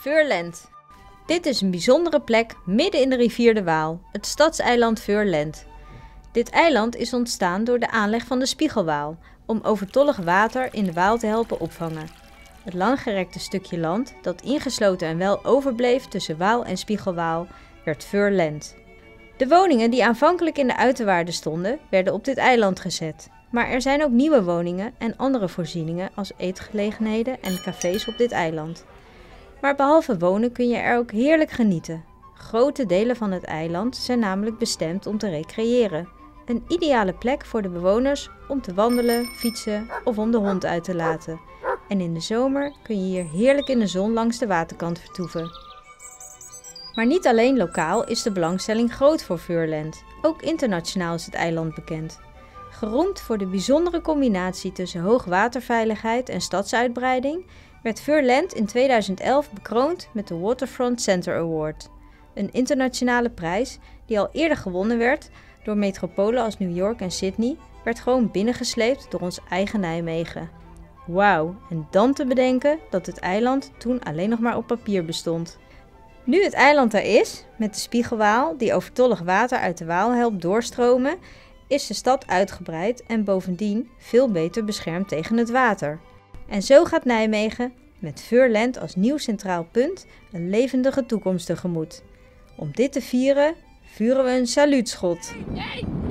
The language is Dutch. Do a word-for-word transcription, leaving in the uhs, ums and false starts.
Furland. Dit is een bijzondere plek midden in de rivier de Waal, het stadseiland Furland. Dit eiland is ontstaan door de aanleg van de Spiegelwaal, om overtollig water in de Waal te helpen opvangen. Het langgerekte stukje land dat ingesloten en wel overbleef tussen Waal en Spiegelwaal werd Furland. De woningen die aanvankelijk in de uiterwaarden stonden, werden op dit eiland gezet. Maar er zijn ook nieuwe woningen en andere voorzieningen als eetgelegenheden en cafés op dit eiland. Maar behalve wonen kun je er ook heerlijk genieten. Grote delen van het eiland zijn namelijk bestemd om te recreëren. Een ideale plek voor de bewoners om te wandelen, fietsen of om de hond uit te laten. En in de zomer kun je hier heerlijk in de zon langs de waterkant vertoeven. Maar niet alleen lokaal is de belangstelling groot voor Furland. Ook internationaal is het eiland bekend. Geroemd voor de bijzondere combinatie tussen hoogwaterveiligheid en stadsuitbreiding, werd Furland in tweeduizend elf bekroond met de Waterfront Center Award. Een internationale prijs die al eerder gewonnen werd door metropolen als New York en Sydney, werd gewoon binnengesleept door ons eigen Nijmegen. Wauw, en dan te bedenken dat het eiland toen alleen nog maar op papier bestond. Nu het eiland er is, met de Spiegelwaal die overtollig water uit de Waal helpt doorstromen, is de stad uitgebreid en bovendien veel beter beschermd tegen het water. En zo gaat Nijmegen, met Furland als nieuw centraal punt, een levendige toekomst tegemoet. Om dit te vieren, vuren we een saluutschot.